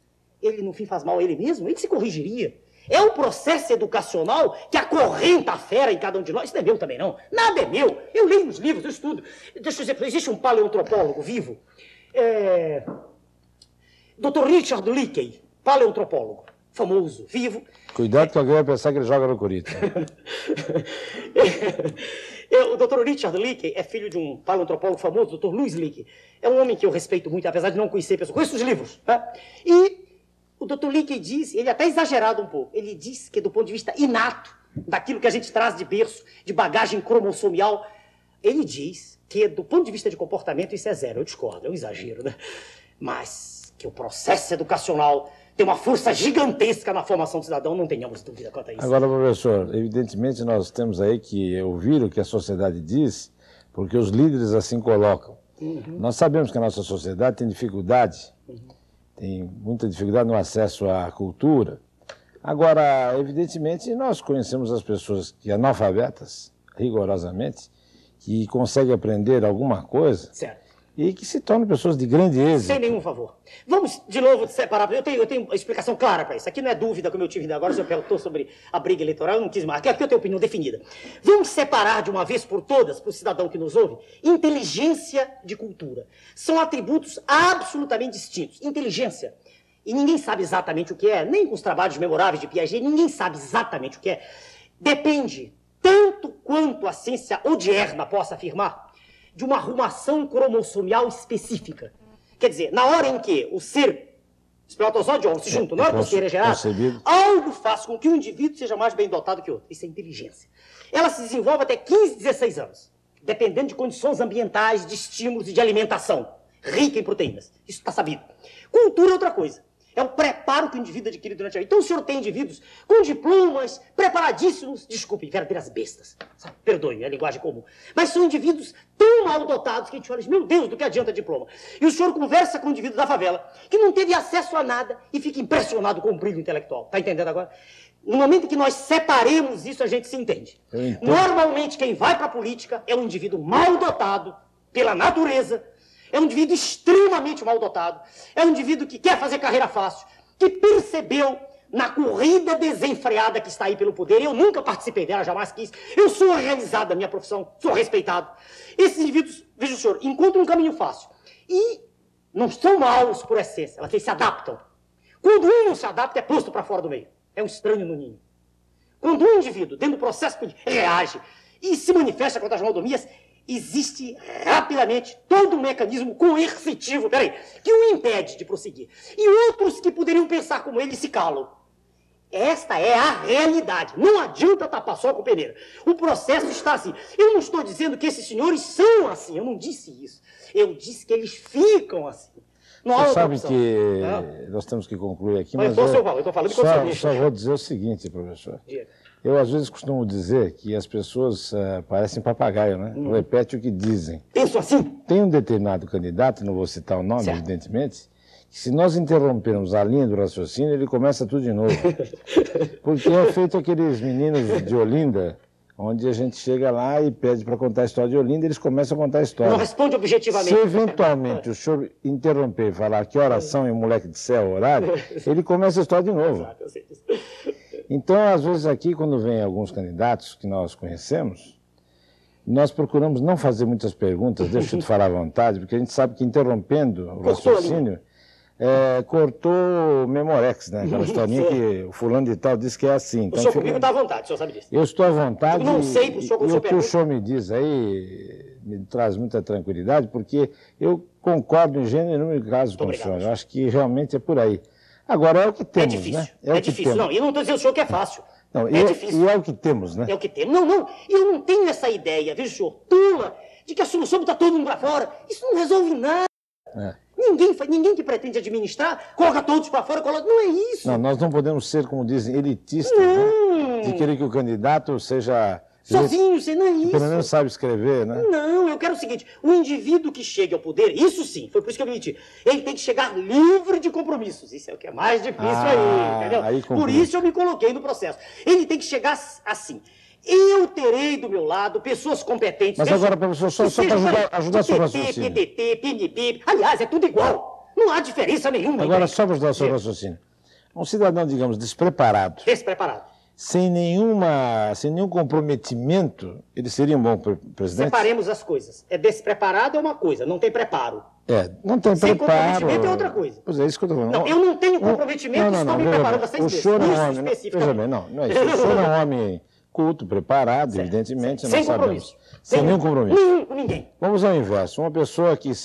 ele no fim faz mal a ele mesmo, ele se corrigiria. É um processo educacional que acorrenta a fera em cada um de nós. Isso não é meu também, não. Nada é meu. Eu leio os livros, eu estudo. Deixa eu dizer, existe um paleoantropólogo vivo, Dr. Richard Leakey, paleoantropólogo, famoso, vivo. Cuidado que alguém vai pensar que ele joga no Corinthians. O Dr. Richard Leakey é filho de um paleoantropólogo famoso, Dr. Louis Leakey. É um homem que eu respeito muito, apesar de não conhecer a pessoa. Conheço os livros, tá? E o Dr. Leakey diz, ele é até exagerado um pouco, ele diz que do ponto de vista inato, daquilo que a gente traz de berço, de bagagem cromossomial, ele diz que do ponto de vista de comportamento isso é zero. Eu discordo, é um exagero, né? Mas que o processo educacional tem uma força gigantesca na formação do cidadão, não tenhamos dúvida quanto a isso. Agora, professor, evidentemente nós temos aí que ouvir o que a sociedade diz, porque os líderes assim colocam. Nós sabemos que a nossa sociedade tem dificuldade, tem muita dificuldade no acesso à cultura. Agora, evidentemente, nós conhecemos as pessoas que analfabetas, rigorosamente, que conseguem aprender alguma coisa. Certo. E que se tornam pessoas de grande êxito. Sem nenhum favor. Vamos, de novo, separar. Eu tenho uma explicação clara para isso. Aqui não é dúvida, como eu tive ainda agora, o senhor perguntou sobre a briga eleitoral, eu não quis mais. Aqui eu tenho opinião definida. Vamos separar de uma vez por todas, para o cidadão que nos ouve, inteligência de cultura. São atributos absolutamente distintos. Inteligência, e ninguém sabe exatamente o que é, nem com os trabalhos memoráveis de Piaget, ninguém sabe exatamente o que é. Depende, tanto quanto a ciência odierna possa afirmar, de uma arrumação cromossomial específica. Quer dizer, na hora em que o ser espermatozoide e óvulo se juntam, na hora que o ser é gerado, algo faz com que um indivíduo seja mais bem dotado que o outro. Isso é inteligência. Ela se desenvolve até 15, 16 anos, dependendo de condições ambientais, de estímulos e de alimentação, rica em proteínas. Isso está sabido. Cultura é outra coisa. É o preparo que o indivíduo adquire durante a vida. Então o senhor tem indivíduos com diplomas, preparadíssimos, desculpe, verdadeiras bestas, sabe? Perdoe, é a linguagem comum. Mas são indivíduos tão mal dotados que a gente olha, meu Deus, do que adianta diploma? E o senhor conversa com um indivíduo da favela, que não teve acesso a nada e fica impressionado com o brilho intelectual. Tá entendendo agora? No momento em que nós separemos isso, a gente se entende. Normalmente, quem vai para a política é um indivíduo mal dotado pela natureza, é um indivíduo extremamente mal dotado, é um indivíduo que quer fazer carreira fácil, que percebeu na corrida desenfreada que está aí pelo poder, eu nunca participei dela, jamais quis, eu sou realizado da minha profissão, sou respeitado. Esses indivíduos, veja o senhor, encontram um caminho fácil e não são maus por essência, eles se adaptam. Quando um não se adapta, é posto para fora do meio. É um estranho no ninho. Quando um indivíduo, dentro do processo, reage e se manifesta contra as maldomias, existe rapidamente todo um mecanismo coercitivo, que o impede de prosseguir. E outros que poderiam pensar como ele se calam. Esta é a realidade. Não adianta tapar só com peneira. O processo está assim. Eu não estou dizendo que esses senhores são assim. Eu não disse isso. Eu disse que eles ficam assim. Você sabe que nós temos que concluir aqui, mas eu estou falando de só vou dizer o seguinte, professor. Eu, às vezes, costumo dizer que as pessoas parecem papagaio, né? Repete o que dizem. Penso assim. Tem um determinado candidato, não vou citar o nome, evidentemente, que se nós interrompermos a linha do raciocínio, ele começa tudo de novo. Porque é feito aqueles meninos de Olinda, onde a gente chega lá e pede para contar a história de Olinda, eles começam a contar a história. Não responde objetivamente. Se eventualmente o senhor interromper e falar que oração e o moleque disser o horário, ele começa a história de novo. Exato, eu sei disso. Então, às vezes aqui, quando vem alguns candidatos que nós conhecemos, nós procuramos não fazer muitas perguntas, deixa eu te falar à vontade, porque a gente sabe que interrompendo o raciocínio, cortou o Memorex, né? Aquela historinha que o fulano de tal disse que é assim. Então, o senhor comigo está à vontade, o senhor sabe disso. Eu estou à vontade. Eu não sei para o senhor como o senhor pergunta. O que o senhor me diz aí me traz muita tranquilidade, porque eu concordo em gênero e número de casos com o senhor. Eu acho que realmente é por aí. Agora, é o que temos, né? É difícil. Não, eu não estou dizendo ao senhor que é fácil. Não, é difícil. E é o que temos, né? É o que temos. Não, eu não tenho essa ideia, veja, senhor, tula, de que a solução está todo mundo para fora. Isso não resolve nada. Ninguém que pretende administrar, coloca todos para fora, não é isso. Não, nós não podemos ser, como dizem, elitistas, né? De querer que o candidato seja... sozinho, você não é isso. Pelo menos sabe escrever, né? Não, eu quero o seguinte, o indivíduo que chegue ao poder, isso sim, foi por isso que eu me meti, ele tem que chegar livre de compromissos. Isso é o que é mais difícil aí, entendeu? Aí por isso eu me coloquei no processo. Ele tem que chegar assim. Eu terei do meu lado pessoas competentes. Mas agora, professor, só para ajudar o seu raciocínio. PDT, PNP, aliás, é tudo igual. Não há diferença nenhuma. Agora, só para ajudar o seu raciocínio. Um cidadão, digamos, despreparado. Sem nenhum comprometimento, ele seria um bom presidente? Separemos as coisas. Despreparado é uma coisa, não tem preparo. Não tem preparo. Sem comprometimento é outra coisa. Pois é, isso que eu estou falando. Não, eu não tenho comprometimento, estou me preparando há 6 meses. O senhor é um homem, veja bem, não é isso. O senhor é um homem culto, preparado, evidentemente, sem compromisso. Sem nenhum compromisso. Nenhum com ninguém. Vamos ao inverso. Uma pessoa que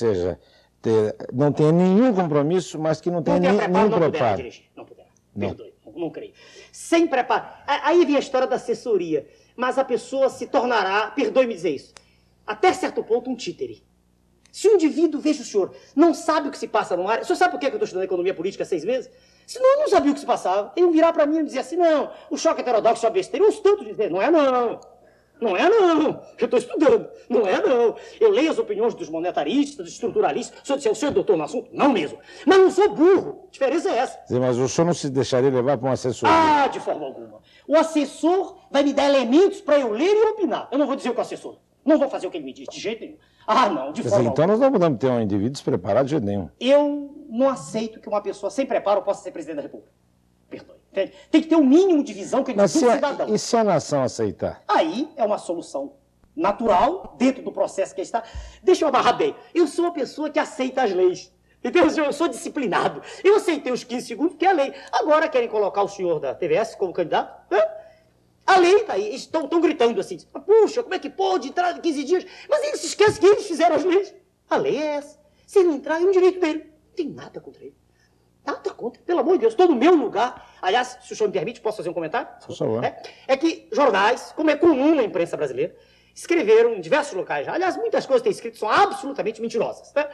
não tenha nenhum compromisso, mas que não tenha nenhum preparo. Não puder. Perdoe, não creio. Sem preparo. Aí vem a história da assessoria. Mas a pessoa se tornará, perdoe-me dizer isso, até certo ponto um títere. Se o indivíduo, veja o senhor, não sabe o que se passa no ar... O senhor sabe por que eu estou estudando economia política há 6 meses? Senão eu não sabia o que se passava. Ele virar para mim e dizer assim, não, o choque heterodoxo é besteira. Eu ouço tanto dizer, não é não. Não é não. Eu estou estudando. Não é não. Eu leio as opiniões dos monetaristas, dos estruturalistas. O senhor é doutor no assunto? Não mesmo. Mas não sou burro. A diferença é essa. Mas o senhor não se deixaria levar para um assessor? De forma alguma. O assessor vai me dar elementos para eu ler e opinar. Eu não vou dizer o que o assessor. Não vou fazer o que ele me diz, de jeito nenhum. Não, de forma então nós não podemos ter um indivíduo despreparado de jeito nenhum. Eu não aceito que uma pessoa sem preparo possa ser presidente da República. Perdoe. Tem que ter um mínimo de visão que ele tem cidadão. E se a nação aceitar? Aí é uma solução natural, dentro do processo que está. Deixa eu amarrar bem. Eu sou uma pessoa que aceita as leis. Entendeu? Eu sou disciplinado. Eu aceitei os 15 segundos, que é a lei. Agora querem colocar o senhor da TVS como candidato? A lei está aí, estão gritando assim, puxa, como é que pode entrar em 15 dias? Mas eles se esquecem que eles fizeram as leis. A lei é essa. Se ele entrar, é um direito dele. Não tem nada contra ele. Nada contra. Pelo amor de Deus, estou no meu lugar. Aliás, se o senhor me permite, posso fazer um comentário? Por favor. É que jornais, como é comum na imprensa brasileira, escreveram em diversos locais já. Aliás, muitas coisas que têm escrito são absolutamente mentirosas. Né?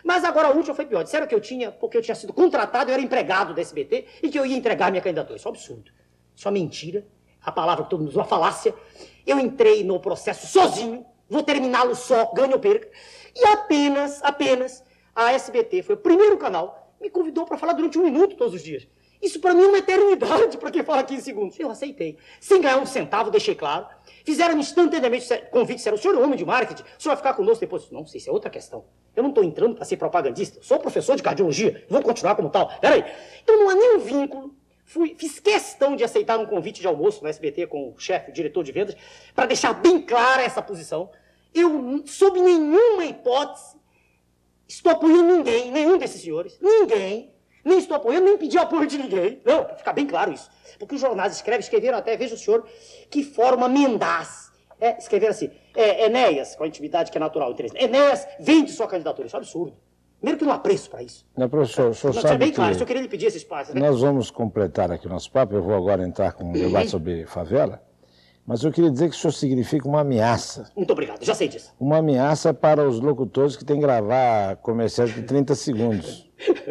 Mas agora a última foi pior. Disseram que eu tinha, porque eu tinha sido contratado, eu era empregado da SBT e que eu ia entregar minha candidatura. Isso é um absurdo. Isso é uma mentira. A palavra que todo mundo usa, uma falácia. Eu entrei no processo sozinho, vou terminá-lo só, ganho ou perca. E apenas a SBT foi o primeiro canal que me convidou para falar durante 1 minuto todos os dias. Isso para mim é uma eternidade para quem fala 15 segundos. Eu aceitei. Sem ganhar 1 centavo, deixei claro. Fizeram instantaneamente convite, disseram, o senhor é homem de marketing, o senhor vai ficar conosco depois? Não sei, isso é outra questão. Eu não estou entrando para ser propagandista, sou professor de cardiologia, vou continuar como tal. Peraí. Então não há nenhum vínculo. Fiz questão de aceitar um convite de almoço no SBT com o chefe, o diretor de vendas, para deixar bem clara essa posição. Eu, sob nenhuma hipótese, estou apoiando ninguém, nenhum desses senhores, ninguém. Nem estou apoiando, nem pedi apoio de ninguém. Não, para ficar bem claro isso. Porque os jornais escreveram até, veja o senhor, que forma mendaz. Escreveram assim, Enéas, com a intimidade que é natural entre eles. Enéas vende sua candidatura. Isso é um absurdo. Primeiro que não há preço para isso. Não, professor, o senhor Não, sabe é bem que claro, isso eu queria lhe pedir esse espaço. Né? nós vamos completar aqui o nosso papo, eu vou agora entrar com um debate sobre favela, mas eu queria dizer que o senhor significa uma ameaça. Muito obrigado, já sei disso. Uma ameaça para os locutores que têm que gravar comerciais de 30 segundos.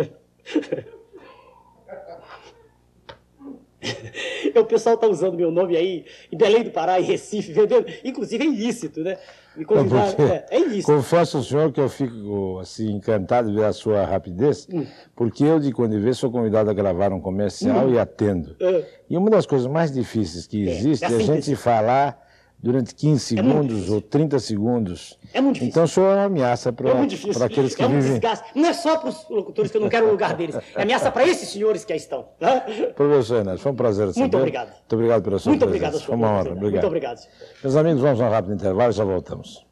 O pessoal está usando meu nome aí em Belém do Pará, em Recife, vendendo. Inclusive é ilícito, né? Me convidaram. É ilícito. Confesso ao senhor que eu fico assim, encantado de ver a sua rapidez, porque eu, de quando em vez, sou convidado a gravar um comercial e atendo. E uma das coisas mais difíceis que existe é a gente falar durante 15 segundos ou 30 segundos. É muito difícil. Então o senhor é uma ameaça para aqueles que vivem... Desgaste. Não é só para os locutores que eu não quero o lugar deles. É ameaça para esses senhores que aí estão. Professor Enéas, foi um prazer saber. Muito obrigado. Muito obrigado pela sua Muito presença. obrigado, Foi uma honra. Obrigado. Muito obrigado. Meus amigos, vamos a um rápido intervalo e já voltamos.